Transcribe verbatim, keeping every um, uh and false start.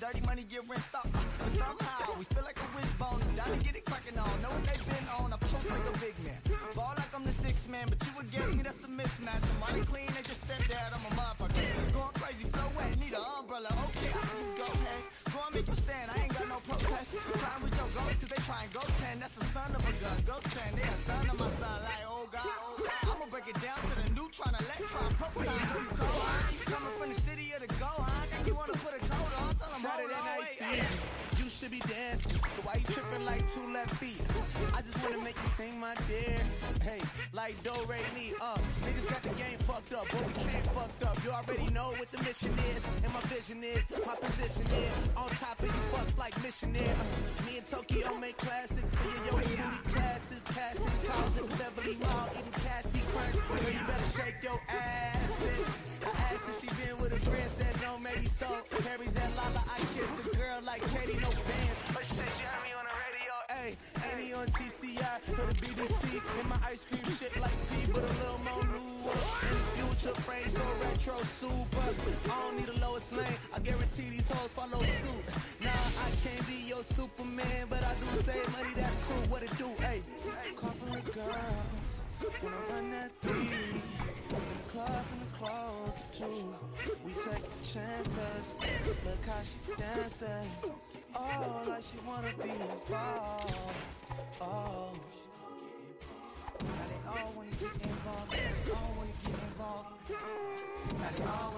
dirty money get rinsed off. But somehow we feel like a wishbone. Down to get it cracking on. Know what they been on. I post like a big man. Ball like I'm the sixth man, but you against me, that's a mismatch. I'm mighty clean, they just step dad, I'm a motherfucker. Going crazy, flow wet, need an umbrella. Okay, I see you go ahead. Go and make your stand, I ain't got no protest. Try and reach your goals, cause they try and go ten. That's the son of a gun, go ten. They a son of my son, like, oh God. I'ma break it down to the new, tryna let try prototype. So you go, huh? You coming from the city of the go, huh? Think you wanna put a coat on? Tell them, hold on, wait. You should be dancing, so why you tripping like two left feet? I just wanna make you sing, my dear. Hey, like do re mi, uh niggas got the game fucked up, but we came fucked up. You already know what the mission is, and my vision is, my position is on top of you fucks like missionary. uh, Me and Tokyo make classics for your yoga booty classes. Casting calls at Beverly Mall, eating cashy crunch. Girl, you better shake your ass. I asked if she been with a friend, said no, maybe so. Harry's and Lala, I kissed the girl like Katie, no bands. But she said she heard me on the radio, ayy. Annie on G C I, or the B B C. And my ice cream shit like P, but a little more newer. In the future, frame so retro, super. I don't need a Lois Lane, I guarantee these hoes follow suit. Nah, I can't be your Superman, but I do save money, that's cool, what it do, ayy. Couple of girls, wanna run that three. In the club and the clothes are two. We take chances, look how she dances. Oh, like she wanna be involved. Oh, now they all wanna get involved. Now they all wanna get involved. Now they all